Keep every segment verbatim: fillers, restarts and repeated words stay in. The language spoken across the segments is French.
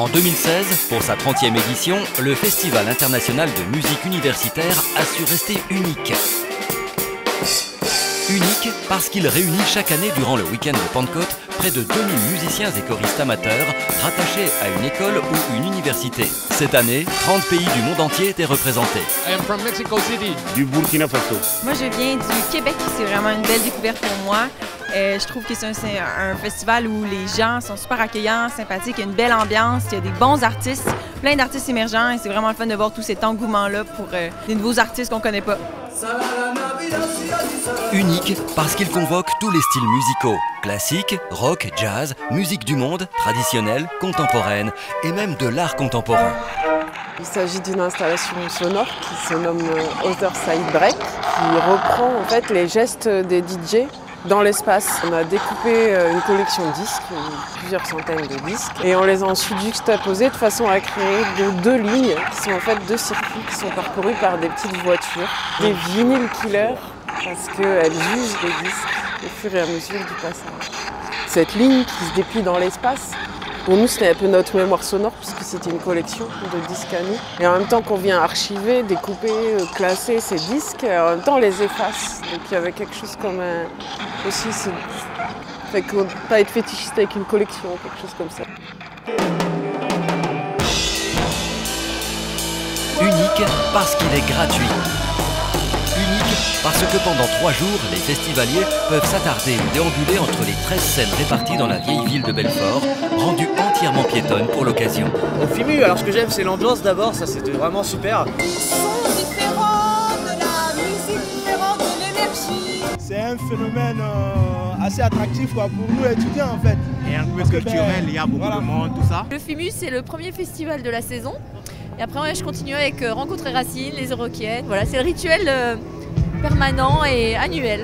deux mille seize, pour sa trentième édition, le Festival international de musique universitaire a su rester unique. Unique parce qu'il réunit chaque année durant le week-end de Pentecôte près de deux mille musiciens et choristes amateurs rattachés à une école ou une université. Cette année, trente pays du monde entier étaient représentés. I am from Mexico City. Du Burkina Faso. Moi, je viens du Québec. C'est vraiment une belle découverte pour moi. Euh, je trouve que c'est un, un festival où les gens sont super accueillants, sympathiques, il y a une belle ambiance, il y a des bons artistes, plein d'artistes émergents et c'est vraiment le fun de voir tout cet engouement-là pour euh, des nouveaux artistes qu'on ne connaît pas. Unique parce qu'il convoque tous les styles musicaux, classique, rock, jazz, musique du monde, traditionnelle, contemporaine et même de l'art contemporain. Il s'agit d'une installation sonore qui se nomme Other Side Break, qui reprend en fait les gestes des D J dans l'espace. On a découpé une collection de disques, plusieurs centaines de disques, et on les a ensuite juxtaposés de façon à créer de deux lignes qui sont en fait deux circuits qui sont parcourus par des petites voitures, des vinyl killers, parce qu'elles jugent les disques au fur et à mesure du passage. Cette ligne qui se déplie dans l'espace, pour nous c'était un peu notre mémoire sonore puisque c'était une collection de disques à nous. Et en même temps qu'on vient archiver, découper, classer ces disques, en même temps on les efface. Donc il y avait quelque chose comme un... aussi, c'est... fait qu'on ne peut pas être fétichiste avec une collection, quelque chose comme ça. Unique parce qu'il est gratuit. Unique parce que pendant trois jours, les festivaliers peuvent s'attarder ou déambuler entre les treize scènes réparties dans la vieille ville de Belfort, rendue entièrement piétonne pour l'occasion. Au FIMU, alors ce que j'aime c'est l'ambiance d'abord, ça c'était vraiment super. Le son différent, de la musique différente, de l'énergie. C'est un phénomène euh, assez attractif quoi, pour nous étudiants en fait. Et un peu culturel, il y a beaucoup voilà. de monde, tout ça. Le FIMU c'est le premier festival de la saison. Et après ouais, je continue avec euh, Rencontres et Racines, les Euroquiennes. Voilà, c'est le rituel euh, permanent et annuel.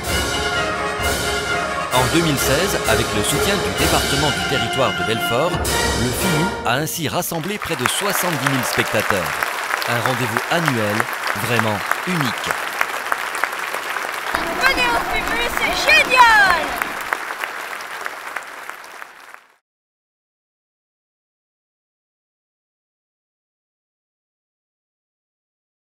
En deux mille seize, avec le soutien du département du territoire de Belfort, le FIMU a ainsi rassemblé près de soixante-dix mille spectateurs. Un rendez-vous annuel vraiment unique. Venez au FIMU, c'est génial!